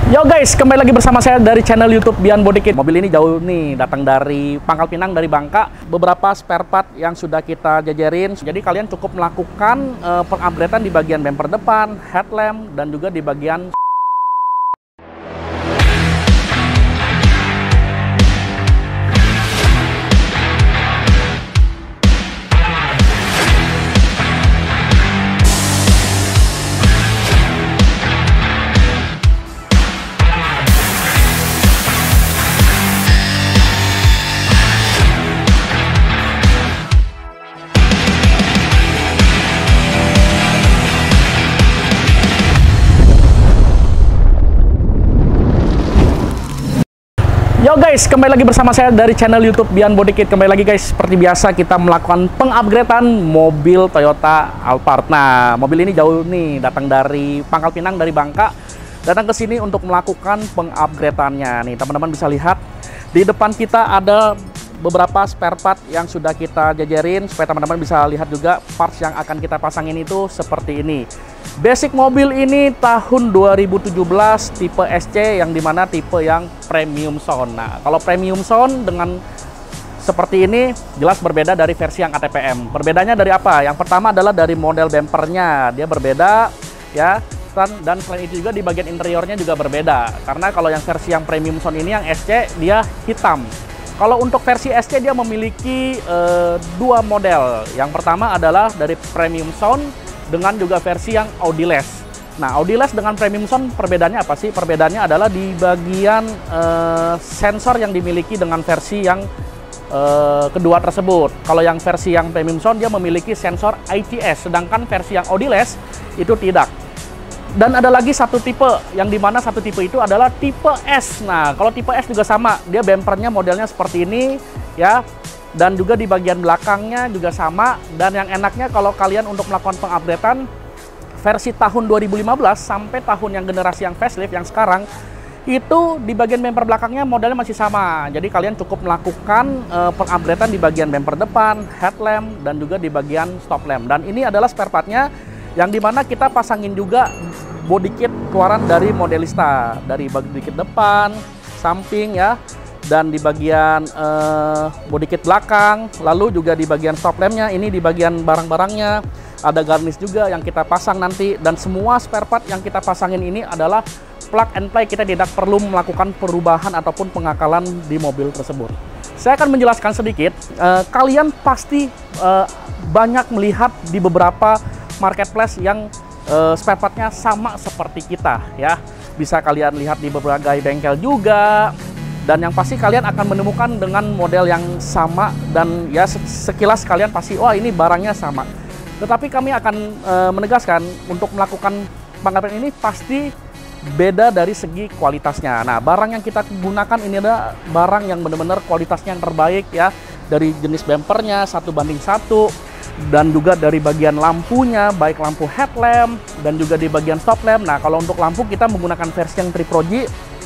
Yo guys, kembali lagi bersama saya dari channel YouTube Bian Body Kit. Mobil ini jauh nih, datang dari Pangkal Pinang, dari Bangka. Beberapa spare part yang sudah kita jajarin. Jadi kalian cukup melakukan pengupgradean di bagian bumper depan, headlamp, dan juga di bagian Yo guys, kembali lagi bersama saya dari channel YouTube Bian Body Kit. Kembali lagi guys, seperti biasa kita melakukan pengupgradean mobil Toyota Alphard. Nah, mobil ini jauh nih, datang dari Pangkal Pinang, dari Bangka. Datang ke sini untuk melakukan pengupgradeannya. Nih, teman-teman bisa lihat di depan kita ada beberapa spare part yang sudah kita jajarin supaya teman-teman bisa lihat juga parts yang akan kita pasangin itu seperti ini. Basic mobil ini tahun 2017 tipe SC, yang dimana tipe yang premium sound. Nah, kalau premium sound dengan seperti ini jelas berbeda dari versi yang ATPM. Perbedaannya dari apa? Yang pertama adalah dari model bumpernya, dia berbeda ya. Dan selain itu juga di bagian interiornya juga berbeda. Karena kalau yang versi yang premium sound ini yang SC dia hitam. Kalau untuk versi SC dia memiliki dua model. Yang pertama adalah dari premium sound dengan juga versi yang Audiless. Nah, Audiless dengan premium sound perbedaannya apa sih? Perbedaannya adalah di bagian sensor yang dimiliki dengan versi yang kedua tersebut. Kalau yang versi yang premium sound dia memiliki sensor ITS, sedangkan versi yang Audiless itu tidak. Dan ada lagi satu tipe, yang dimana satu tipe itu adalah tipe S. Nah, kalau tipe S juga sama, dia bumpernya modelnya seperti ini ya. Dan juga di bagian belakangnya juga sama. Dan yang enaknya kalau kalian untuk melakukan pengupdatean versi tahun 2015 sampai tahun yang generasi yang facelift yang sekarang, itu di bagian bumper belakangnya modelnya masih sama. Jadi kalian cukup melakukan pengupdatean di bagian bumper depan, headlamp, dan juga di bagian stop lamp. Dan ini adalah spare partnya yang dimana kita pasangin juga body kit keluaran dari Modelista, dari body kit depan, samping ya, dan di bagian body kit belakang, lalu juga di bagian stop lampnya, ini di bagian barang-barangnya ada garnish juga yang kita pasang nanti. Dan semua spare part yang kita pasangin ini adalah plug and play, kita tidak perlu melakukan perubahan ataupun pengakalan di mobil tersebut. Saya akan menjelaskan sedikit. Kalian pasti banyak melihat di beberapa marketplace yang spare partnya sama seperti kita ya. Bisa kalian lihat di berbagai bengkel juga. Dan yang pasti kalian akan menemukan dengan model yang sama. Dan ya sekilas kalian pasti, wah ini barangnya sama. Tetapi kami akan menegaskan untuk melakukan pengupgradean ini pasti beda dari segi kualitasnya. Nah, barang yang kita gunakan ini adalah barang yang benar-benar kualitasnya yang terbaik ya. Dari jenis bumpernya 1:1. Dan juga dari bagian lampunya, baik lampu headlamp dan juga di bagian stop lamp. Nah, kalau untuk lampu kita menggunakan versi yang Triprogy,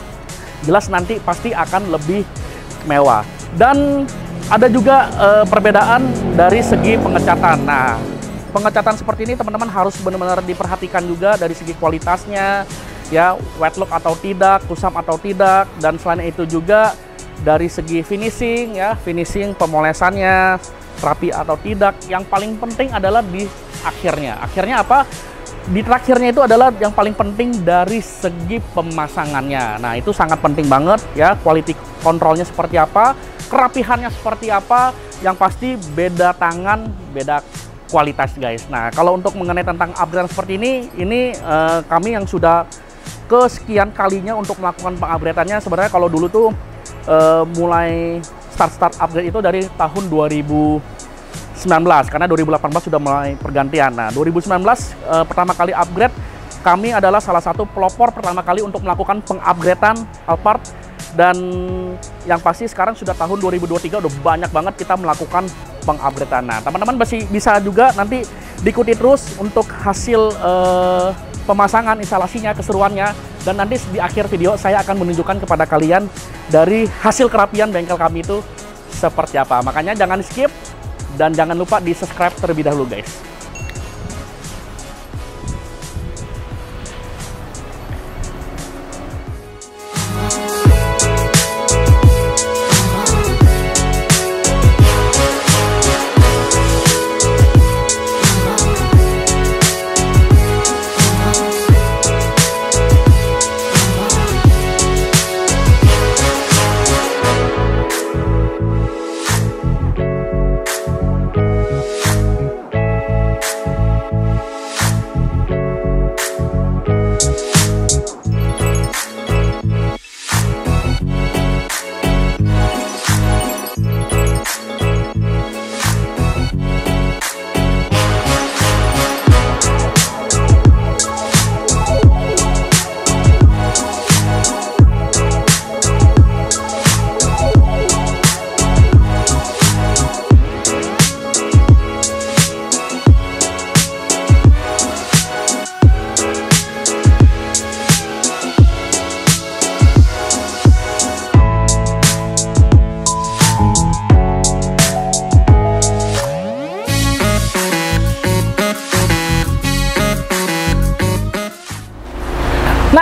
jelas nanti pasti akan lebih mewah. Dan ada juga perbedaan dari segi pengecatan. Nah, pengecatan seperti ini teman-teman harus benar-benar diperhatikan juga dari segi kualitasnya ya, wet look atau tidak, kusam atau tidak. Dan selain itu juga dari segi finishing ya, finishing pemolesannya rapi atau tidak. Yang paling penting adalah di akhirnya. Akhirnya apa? Di terakhirnya itu adalah yang paling penting dari segi pemasangannya. Nah, itu sangat penting banget ya. Quality controlnya seperti apa, kerapihannya seperti apa. Yang pasti beda tangan, beda kualitas guys. Nah, kalau untuk mengenai tentang upgrade seperti ini kami yang sudah kesekian kalinya untuk melakukan pengupgradeannya. Sebenarnya kalau dulu tuh mulai start upgrade itu dari tahun 2019, karena 2018 sudah mulai pergantian. Nah, 2019 pertama kali upgrade, kami adalah salah satu pelopor pertama kali untuk melakukan pengupgradean Alphard. Dan yang pasti sekarang sudah tahun 2023 udah banyak banget kita melakukan pengupgradean. Nah, teman-teman bisa juga nanti diikuti terus untuk hasil pemasangan, instalasinya, keseruannya. Dan nanti di akhir video saya akan menunjukkan kepada kalian dari hasil kerapian bengkel kami itu seperti apa. Makanya jangan skip dan jangan lupa di subscribe terlebih dahulu guys.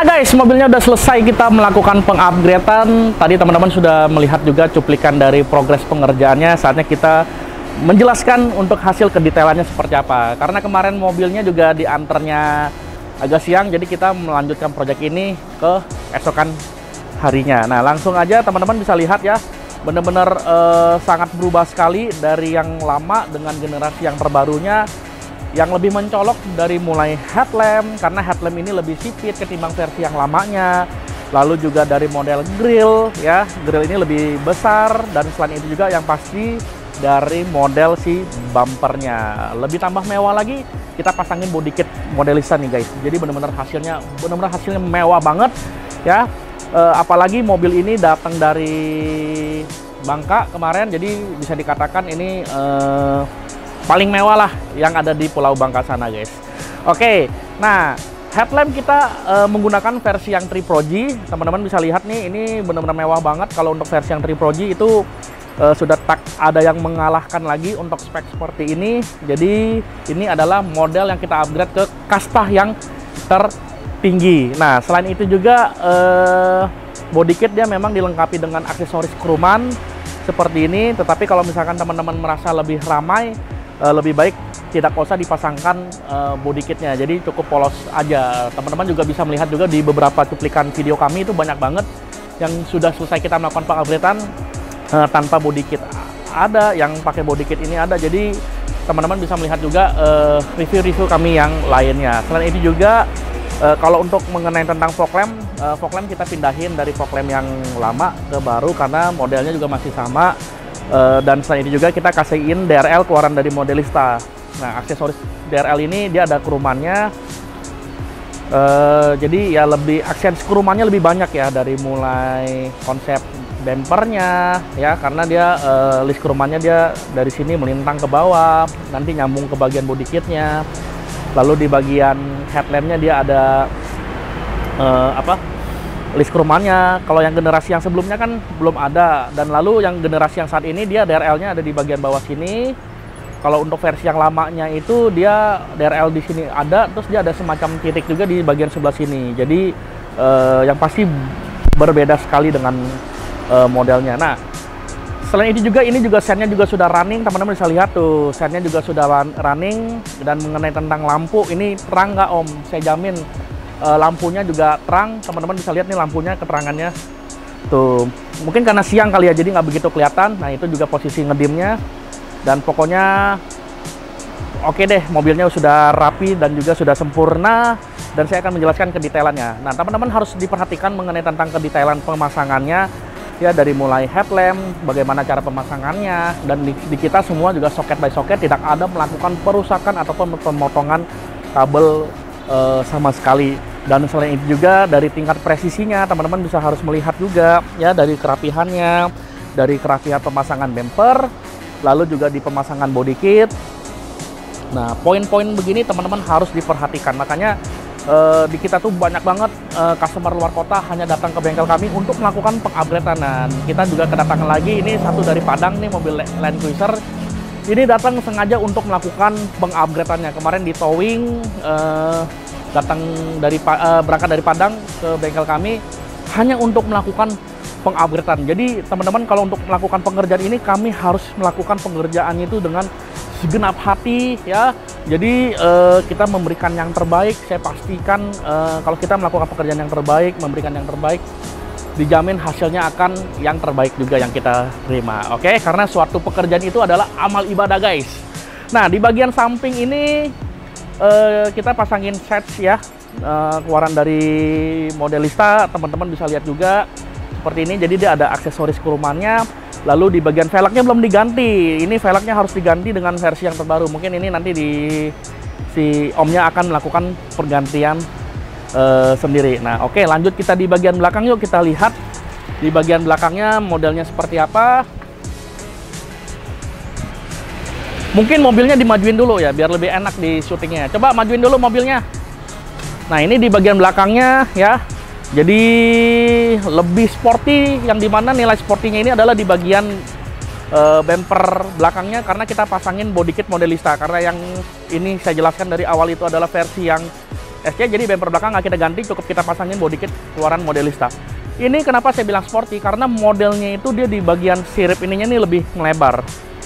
Nah guys, mobilnya udah selesai kita melakukan pengupgradean. Tadi teman-teman sudah melihat juga cuplikan dari progres pengerjaannya. Saatnya kita menjelaskan untuk hasil kedetailannya seperti apa. Karena kemarin mobilnya juga diantarnya agak siang, jadi kita melanjutkan proyek ini ke esokan harinya. Nah langsung aja teman-teman bisa lihat ya, benar-benar sangat berubah sekali dari yang lama dengan generasi yang terbarunya. Yang lebih mencolok dari mulai headlamp, karena headlamp ini lebih sipit ketimbang versi yang lamanya. Lalu juga dari model grill ya, grill ini lebih besar, dan selain itu juga yang pasti dari model si bumpernya lebih tambah mewah lagi. Kita pasangin body kit modelista nih guys, jadi benar-benar hasilnya mewah banget ya. Apalagi mobil ini datang dari Bangka kemarin, jadi bisa dikatakan ini paling mewah lah yang ada di Pulau Bangka sana guys. Oke, nah headlamp kita menggunakan versi yang Tri Pro G. Teman-teman bisa lihat nih, ini benar-benar mewah banget. Kalau untuk versi yang Tri Pro G itu sudah tak ada yang mengalahkan lagi untuk spek seperti ini. Jadi ini adalah model yang kita upgrade ke kasta yang tertinggi. Nah selain itu juga body kit dia memang dilengkapi dengan aksesoris kruman seperti ini. Tetapi kalau misalkan teman-teman merasa lebih ramai, lebih baik tidak usah dipasangkan body kitnya, jadi cukup polos aja. Teman-teman juga bisa melihat juga di beberapa cuplikan video kami itu banyak banget yang sudah selesai kita melakukan pengupgradean tanpa body kit. Ada yang pakai body kit ini ada, jadi teman-teman bisa melihat juga review-review kami yang lainnya. Selain itu juga kalau untuk mengenai tentang fog lamp kita pindahin dari fog lamp yang lama ke baru karena modelnya juga masih sama. Dan selain itu juga kita kasihin DRL keluaran dari modelista. Nah aksesoris DRL ini dia ada krumannya, jadi ya lebih aksen krumannya lebih banyak ya, dari mulai konsep bumpernya ya, karena dia list krumannya dia dari sini melintang ke bawah, nanti nyambung ke bagian body kitnya. Lalu di bagian headlampnya dia ada list krumannya. Kalau yang generasi yang sebelumnya kan belum ada, dan lalu yang generasi yang saat ini dia DRL-nya ada di bagian bawah sini. Kalau untuk versi yang lamanya itu dia DRL di sini ada, terus dia ada semacam titik juga di bagian sebelah sini. Jadi yang pasti berbeda sekali dengan modelnya. Nah selain itu juga ini juga sennya juga sudah running, teman-teman bisa lihat tuh sennya juga sudah running. Dan mengenai tentang lampu, ini terang nggak om? Saya jamin lampunya juga terang. Teman-teman bisa lihat nih lampunya, keterangannya tuh. Mungkin karena siang kali ya, jadi nggak begitu kelihatan. Nah itu juga posisi ngedimnya. Dan pokoknya oke deh, mobilnya sudah rapi dan juga sudah sempurna. Dan saya akan menjelaskan kedetailannya. Nah teman-teman harus diperhatikan mengenai tentang kedetailan pemasangannya ya, dari mulai headlamp, bagaimana cara pemasangannya. Dan di kita semua juga soket by soket, tidak ada melakukan perusakan ataupun pemotongan kabel sama sekali. Dan selain itu juga dari tingkat presisinya, teman-teman bisa harus melihat juga ya, dari kerapihannya, dari kerapihan pemasangan bumper, lalu juga di pemasangan body kit. Nah poin-poin begini teman-teman harus diperhatikan. Makanya di kita tuh banyak banget customer luar kota hanya datang ke bengkel kami untuk melakukan pengupgradean. Dan kita juga kedatangan lagi, ini satu dari Padang nih, mobil Land Cruiser ini datang sengaja untuk melakukan pengupgradeannya. Kemarin di towing, datang dari berangkat dari Padang ke bengkel kami hanya untuk melakukan pengupgradean. Jadi teman-teman kalau untuk melakukan pengerjaan ini, kami harus melakukan pengerjaannya itu dengan segenap hati ya. Jadi kita memberikan yang terbaik. Saya pastikan kalau kita melakukan pekerjaan yang terbaik, memberikan yang terbaik, dijamin hasilnya akan yang terbaik juga yang kita terima. Oke, karena suatu pekerjaan itu adalah amal ibadah guys. Nah di bagian samping ini kita pasangin sets ya, keluaran dari modelista. Teman-teman bisa lihat juga seperti ini. Jadi dia ada aksesoris krumannya. Lalu di bagian velgnya belum diganti. Ini velgnya harus diganti dengan versi yang terbaru. Mungkin ini nanti si omnya akan melakukan pergantian sendiri. Nah oke, lanjut kita di bagian belakang, yuk kita lihat di bagian belakangnya modelnya seperti apa. Mungkin mobilnya dimajuin dulu ya, biar lebih enak di syutingnya. Coba majuin dulu mobilnya. Nah ini di bagian belakangnya ya, jadi lebih sporty, yang dimana nilai sportinya ini adalah di bagian bumper belakangnya, karena kita pasangin body kit modelista. Karena yang ini saya jelaskan dari awal itu adalah versi yang SC, jadi bumper belakang nggak kita ganti, cukup kita pasangin body kit keluaran Modelista. Ini kenapa saya bilang sporty, karena modelnya itu dia di bagian sirip ininya nih lebih melebar.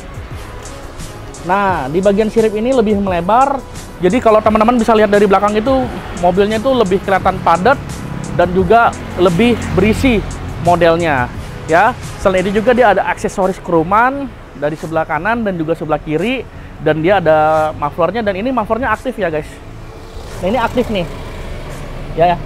Nah, di bagian sirip ini lebih melebar, jadi kalau teman-teman bisa lihat dari belakang itu, mobilnya itu lebih kelihatan padat dan juga lebih berisi modelnya. Ya, selain itu juga dia ada aksesoris kroman dari sebelah kanan dan juga sebelah kiri, dan dia ada mufflernya, dan ini mufflernya aktif ya guys. Nah, ini aktif nih, ya.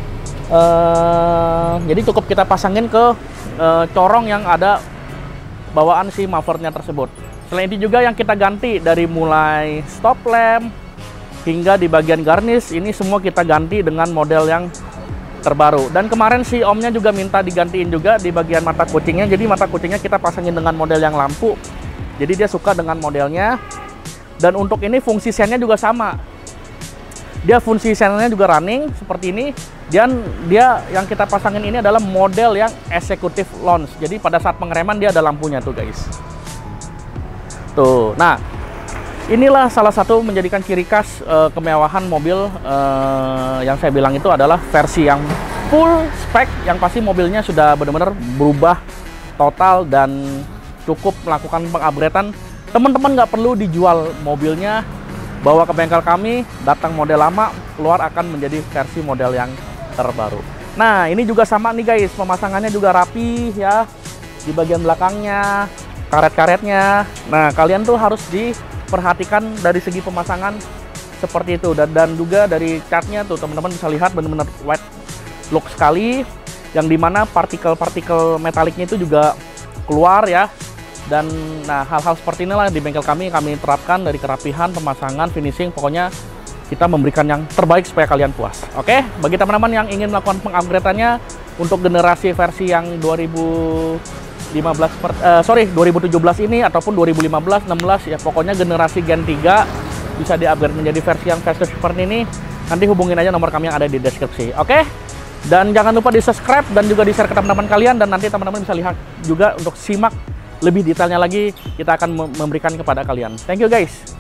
Jadi cukup kita pasangin ke corong yang ada bawaan si mufflernya tersebut. Selain itu juga yang kita ganti dari mulai stop lamp hingga di bagian garnish, ini semua kita ganti dengan model yang terbaru. Dan kemarin si omnya juga minta digantiin juga di bagian mata kucingnya. Jadi mata kucingnya kita pasangin dengan model yang lampu. Jadi dia suka dengan modelnya. Dan untuk ini fungsi sennya juga sama. Dia fungsi sennya juga running seperti ini. Dan dia yang kita pasangin ini adalah model yang executive launch. Jadi pada saat pengereman dia ada lampunya tuh guys. Tuh. Nah, inilah salah satu menjadikan ciri khas kemewahan mobil yang saya bilang itu adalah versi yang full spek, yang pasti mobilnya sudah benar-benar berubah total dan cukup melakukan pengupgradean. Teman-teman nggak perlu dijual mobilnya, bawa ke bengkel kami, datang model lama, keluar akan menjadi versi model yang terbaru. Nah, ini juga sama nih guys, pemasangannya juga rapi ya, di bagian belakangnya, karet-karetnya. Nah, kalian tuh harus diperhatikan dari segi pemasangan seperti itu, dan juga dari catnya tuh teman-teman bisa lihat benar-benar white look sekali, yang dimana partikel-partikel metaliknya itu juga keluar ya. Dan nah, hal-hal seperti inilah di bengkel kami terapkan, dari kerapihan, pemasangan, finishing, pokoknya kita memberikan yang terbaik supaya kalian puas. Oke, bagi teman-teman yang ingin melakukan pengupgradeannya untuk generasi versi yang 2017 ini ataupun 2015, 16 ya, pokoknya generasi Gen 3 bisa di-upgrade menjadi versi yang facelift seperti ini. Nanti hubungin aja nomor kami yang ada di deskripsi. Oke? Dan jangan lupa di-subscribe dan juga di-share ke teman-teman kalian, dan nanti teman-teman bisa lihat juga untuk simak lebih detailnya lagi, kita akan memberikan kepada kalian. Thank you guys.